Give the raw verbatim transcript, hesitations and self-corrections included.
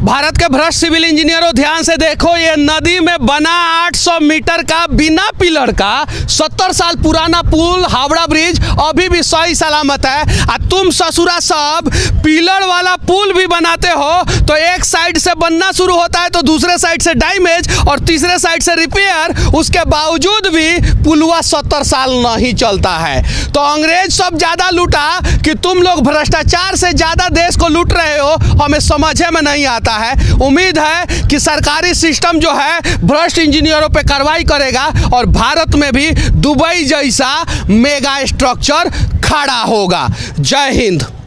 भारत के भ्रष्ट सिविल इंजीनियरों, ध्यान से देखो, ये नदी में बना आठ सौ मीटर का बिना पिलर का सत्तर साल पुराना पुल हावड़ा ब्रिज अभी भी सही सलामत है। आ तुम ससुरा सब पिलर वाला पुल भी बनाते हो तो एक साइड से बनना शुरू होता है तो दूसरे साइड से डैमेज और तीसरे साइड से रिपेयर, उसके बावजूद भी पुलवा सत्तर साल नहीं चलता है। तो अंग्रेज सब ज्यादा लूटा कि तुम लोग भ्रष्टाचार से ज्यादा देश को लूट रहे हो, हमें समझे में नहीं आता है। उम्मीद है कि सरकारी सिस्टम जो है भ्रष्ट इंजीनियरों पे कार्रवाई करेगा और भारत में भी दुबई जैसा मेगा स्ट्रक्चर खड़ा होगा। जय हिंद।